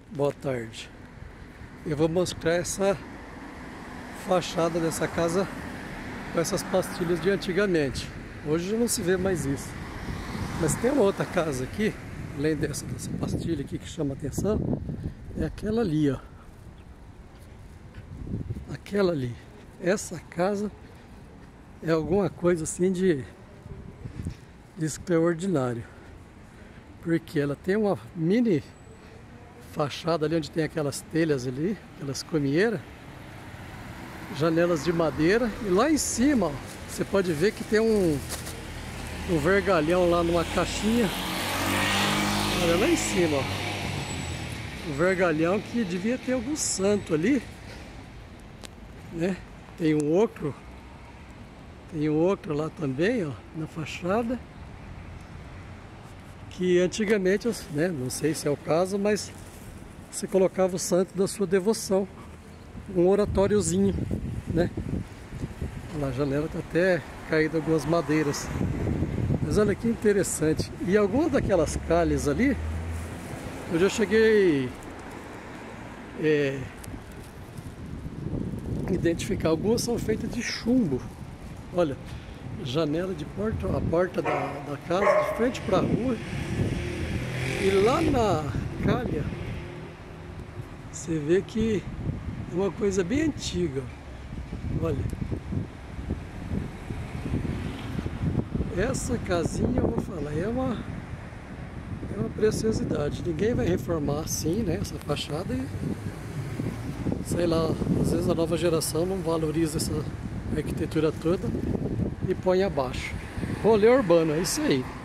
Boa tarde. Eu vou mostrar essa fachada dessa casa com essas pastilhas de antigamente. Hoje não se vê mais isso. Mas tem uma outra casa aqui, além dessa pastilha aqui que chama atenção, é aquela ali, ó. Aquela ali. Essa casa é alguma coisa assim de extraordinário. Porque ela tem uma mini fachada ali onde tem aquelas telhas ali, aquelas comieiras, janelas de madeira, e lá em cima, ó, você pode ver que tem um vergalhão lá numa caixinha. Olha lá em cima, ó, um vergalhão que devia ter algum santo ali, né? Tem um outro lá também, ó, na fachada, que antigamente, né, não sei se é o caso, mas você colocava o santo da sua devoção, um oratóriozinho, né? Olha lá, a janela está até caída algumas madeiras. Mas olha que interessante. E algumas daquelas calhes ali, eu já cheguei a identificar. Algumas são feitas de chumbo. Olha, janela de porta, a porta da casa de frente para a rua. E lá na calha, você vê que é uma coisa bem antiga. Olha, essa casinha, eu vou falar, é uma preciosidade. Ninguém vai reformar assim, né, essa fachada, e sei lá, às vezes a nova geração não valoriza essa arquitetura toda e põe abaixo. Rolê urbano, é isso aí.